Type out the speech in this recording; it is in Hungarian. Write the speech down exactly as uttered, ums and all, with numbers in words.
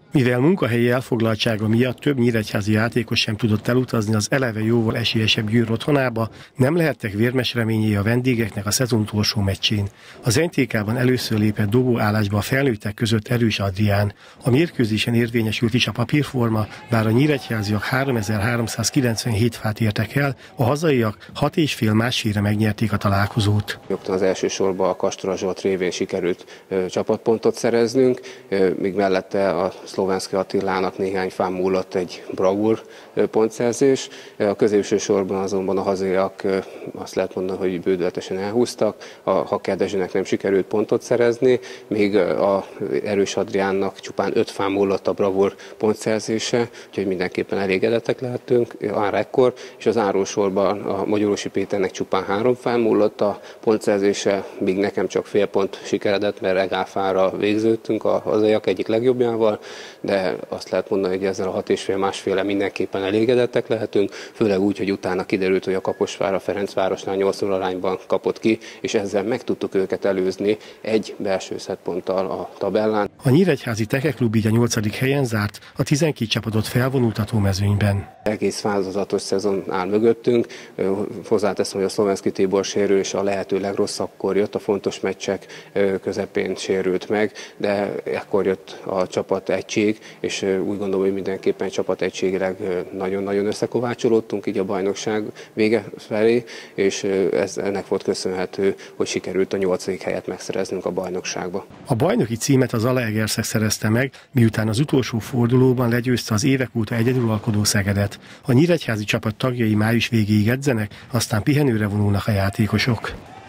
Mivel munkahelyi elfoglaltsága miatt több nyíregyházi játékos sem tudott elutazni az eleve jóval esélyesebb Győr otthonába, nem lehettek vérmes reményei a vendégeknek a szezon utolsó meccsén. Az en té ká-ban először lépett dobóállásba a felnőttek között Erős Adrián. A mérkőzésen érvényesült is a papírforma, bár a nyíregyháziak háromezer-háromszázkilencvenhét fát értek el, a hazaiak hat és fél másfélre megnyerték a találkozót. Rögtön az első sorban a Kastora Zsolt révén sikerült ö, csapatpontot szereznünk, ö, míg mellette a Szlovenszky Attilának néhány fán múlott egy bravúr pontszerzés. A középső sorban azonban a hazaiak azt lehet mondani, hogy bődületesen elhúztak, a Hakker Dezsőnek nem sikerült pontot szerezni, míg a Erős Adriánnak csupán öt fán múlott a bravúr pontszerzése, úgyhogy mindenképpen elégedettek lehetünk már ekkor, és az árósorban a Magyarósi Péternek csupán három fán múlott a pontszerzése, míg nekem csak fél pont sikeredett, mert egálfára végződtünk a hazaiak egyik legjobbjával, de azt lehet mondani, hogy ezzel a hat és fél másféle mindenképpen elégedettek lehetünk, főleg úgy, hogy utána kiderült, hogy a Kaposvár a Ferencvárosnál nyolc null arányban kapott ki, és ezzel meg tudtuk őket előzni egy belső szettponttal a tabellán. A nyíregyházi Tekeklub így a nyolcadik helyen zárt, a tizenkét csapatot felvonultató mezőnyben. Egész változatos szezon áll mögöttünk. Hozzáteszem, hogy a Szlovenszky Tibor sérülése a lehető legrosszabbkor jött, a fontos meccsek közepén sérült meg, de ekkor jött a csapategység, és úgy gondolom, hogy mindenképpen csapategységileg nagyon-nagyon összekovácsolódtunk így a bajnokság vége felé, és ez ennek volt köszönhető, hogy sikerült a nyolcadik helyet megszereznünk a bajnokságba. A bajnoki címet az Zalaegerszeg szerezte meg, miután az utolsó fordulóban legyőzte az évek óta egyedülalkodó Szegedet. A nyíregyházi csapat tagjai május végéig edzenek, aztán pihenőre vonulnak a játékosok.